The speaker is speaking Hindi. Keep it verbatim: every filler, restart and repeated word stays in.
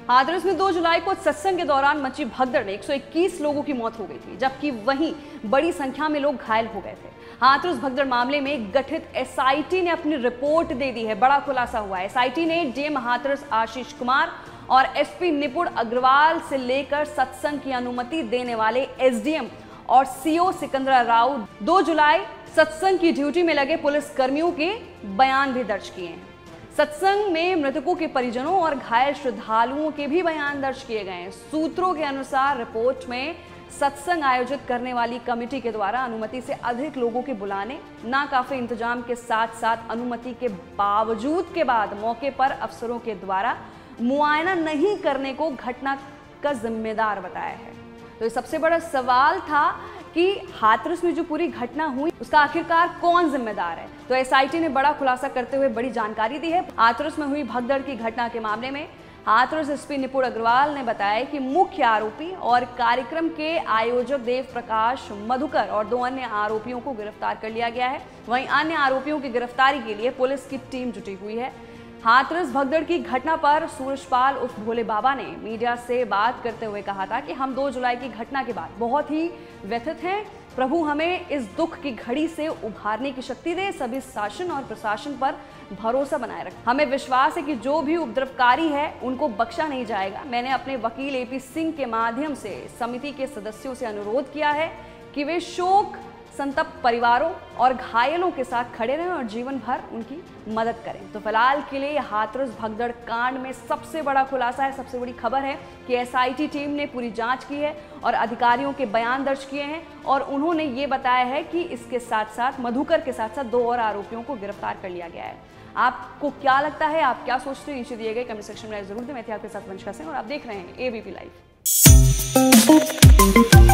हाथरस में दो जुलाई को सत्संग के दौरान मची भगदड़ में एक सौ इक्कीस लोगों की मौत हो गई थी, जबकि वहीं बड़ी संख्या में लोग घायल हो गए थे। हाथरस भगदड़ मामले में गठित एसआईटी ने अपनी रिपोर्ट दे दी है। बड़ा खुलासा हुआ है। एसआईटी ने डीएम हाथरस आशीष कुमार और एसपी निपुण अग्रवाल से लेकर सत्संग की अनुमति देने वाले एसडीएम और सीओ सिकंदरा राव दो जुलाई सत्संग की ड्यूटी में लगे पुलिस कर्मियों के बयान भी दर्ज किए हैं। सत्संग में मृतकों के परिजनों और घायल श्रद्धालुओं के भी बयान दर्ज किए गए हैं। सूत्रों के अनुसार रिपोर्ट में सत्संग आयोजित करने वाली कमेटी के द्वारा अनुमति से अधिक लोगों के बुलाने, नाकाफी इंतजाम के साथ साथ अनुमति के बावजूद के बाद मौके पर अफसरों के द्वारा मुआयना नहीं करने को घटना का जिम्मेदार बताया है। तो ये सबसे बड़ा सवाल था कि हाथरस में जो पूरी घटना हुई उसका आखिरकार कौन जिम्मेदार है। तो एसआईटी ने बड़ा खुलासा करते हुए बड़ी जानकारी दी है। हाथरस में हुई भगदड़ की घटना के मामले में हाथरस एसपी निपुण अग्रवाल ने बताया कि मुख्य आरोपी और कार्यक्रम के आयोजक देव प्रकाश मधुकर और दो अन्य आरोपियों को गिरफ्तार कर लिया गया है। वहीं अन्य आरोपियों की गिरफ्तारी के लिए पुलिस की टीम जुटी हुई है। हाथरस भगदड़ की घटना पर सूरजपाल उर्फ भोले बाबा ने मीडिया से बात करते हुए कहा था कि हम दो जुलाई की घटना के बाद बहुत ही व्यथित हैं। प्रभु हमें इस दुख की घड़ी से उभारने की शक्ति दे। सभी शासन और प्रशासन पर भरोसा बनाए रखें। हमें विश्वास है कि जो भी उपद्रवकारी है उनको बख्शा नहीं जाएगा। मैंने अपने वकील एपी सिंह के माध्यम से समिति के सदस्यों से अनुरोध किया है कि वे शोक संतप्त परिवारों और घायलों के साथ खड़े रहें और जीवन भर उनकी मदद करें। तो फिलहाल के लिए हाथरस भगदड़ कांड में सबसे बड़ा खुलासा है, सबसे बड़ी खबर है कि एसआईटी टीम ने पूरी जांच की है और अधिकारियों के बयान दर्ज किए हैं और उन्होंने ये बताया है कि इसके साथ साथ मधुकर के साथ साथ दो और आरोपियों को गिरफ्तार कर लिया गया है। आपको क्या लगता है, आप क्या सोचते हैं, नीचे दिए गए कमेंट सेक्शन में जरूर दें। मैं थी आपके साथ वंशिका सिंह और आप देख रहे हैं एबीपी लाइव।